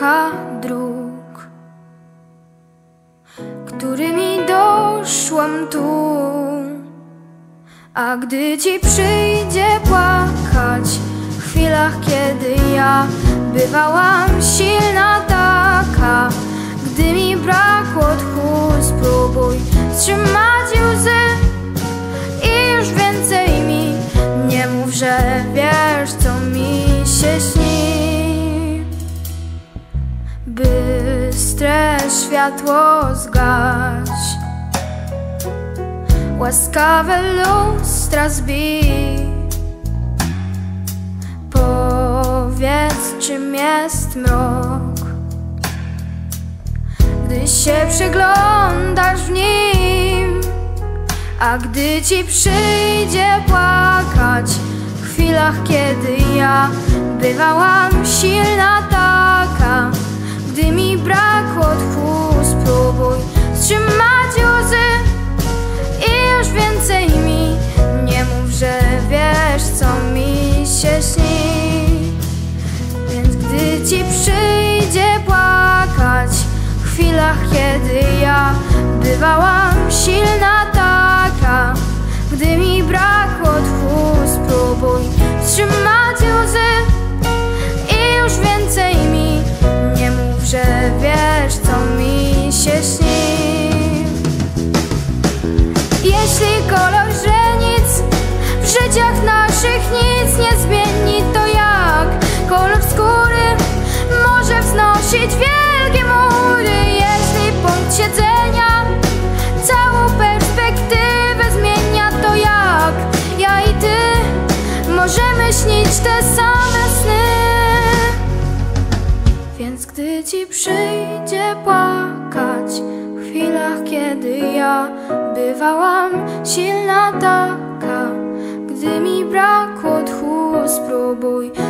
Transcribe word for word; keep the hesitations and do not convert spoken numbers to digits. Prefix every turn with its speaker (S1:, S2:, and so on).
S1: kilka dróg, którymi doszłam tu. A gdy ci przyjdzie płakać w chwilach, kiedy ja bywałam silna taka, gdy mi brakło tchu, spróbuj wstrzymać łzy i już więcej mi nie mów, że wiesz, co mi się śni. Bystre światło zgaś, łaskawe lustra zbij. Powiedz, czym jest mrok, gdy się przyglądasz w nim. A gdy ci przyjdzie płakać w chwilach, kiedy ja bywałam silna taka, gdy mi brakło tchu, spróbuj wstrzymać łzy i już więcej mi nie mów, że wiesz, co mi się śni. Więc gdy ci przyjdzie płakać w chwilach, kiedy ja bywałam silna taka, gdy mi brakło tchu, spróbuj wstrzymać łzy i już więcej mi nie mów, że wiesz, co mi się śni. Jeśli kolor źrenic w życiach naszych nic nie zmieni, to jak kolor skóry może wznosić wielkie mury? Jeśli punkt siedzenia całą perspektywę zmienia, to jak ja i ty możemy śnić te same sny? Więc gdy ci przyjdzie płakać w chwilach, kiedy ja bywałam silna taka, gdy mi brakło tchu, spróbuj